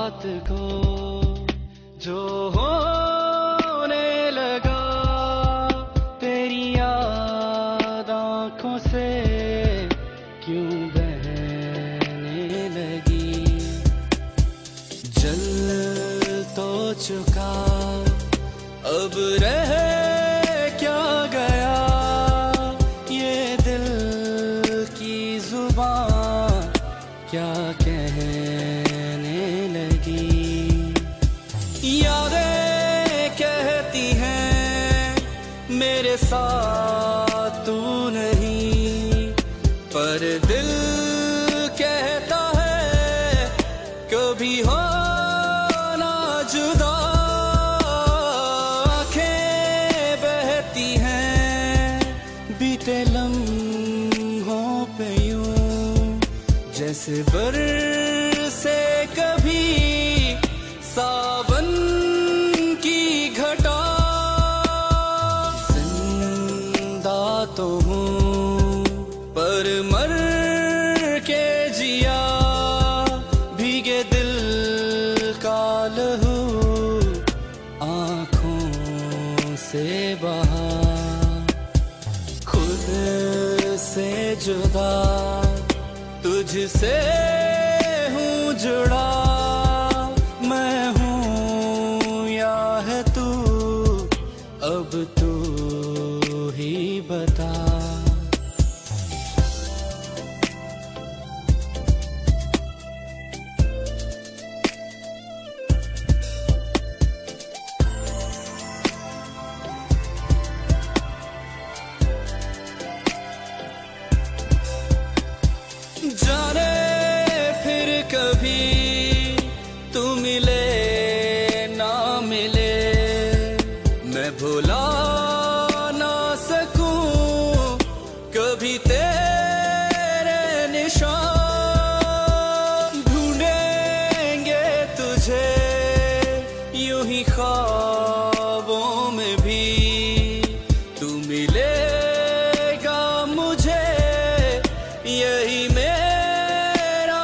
रात को जो होने लगा, तेरी याद आंखों से क्यों बहने लगी। जल तो चुका, अब रह क्या गया, ये दिल की जुबान क्या कहने लगी। यादें कहती हैं मेरे साथ तू नहीं, पर दिल कहता है कभी हो ना जुदा। आंखें बहती हैं बीते लम्हों पे यूं, जैसे बरसे कभी सावन की घटा। जिंदा तो हूँ पर मर के जिया, भीगे दिल का लहू आँखों से बहा। खुद से जुदा तुझसे हूँ जुड़ा, मैं हूँ या है तू, अब तू ही बता। जाने फिर कभी तू मिले ना मिले, मैं भुला ना सकूं कभी तेरे निशान। ढूंढेंगे तुझे यूं ही ख्वाबों में भी, तू मिलेगा मुझे यही मेरा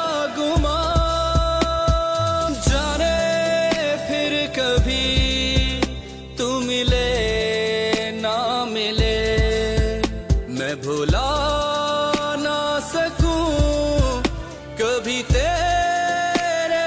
गुमान। जाने फिर कभी तू मिले ना मिले, मैं भुला ना सकूं कभी तेरे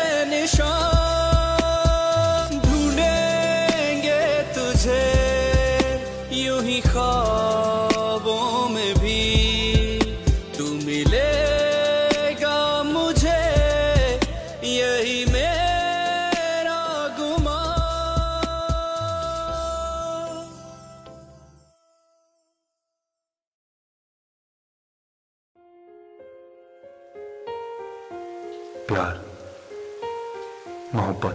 निशान। ढूंढेंगे तुझे यूं ही ख्वाबों में भी, तू मिलेगा मुझे यही मेरा गुमान। प्यार, मोहब्बत,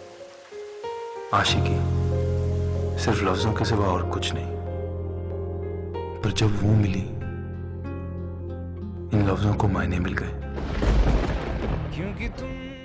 आशिकी सिर्फ लफ्जों के सिवा और कुछ नहीं। पर जब वो मिली, इन लफ्जों को मायने मिल गए। क्योंकि तुम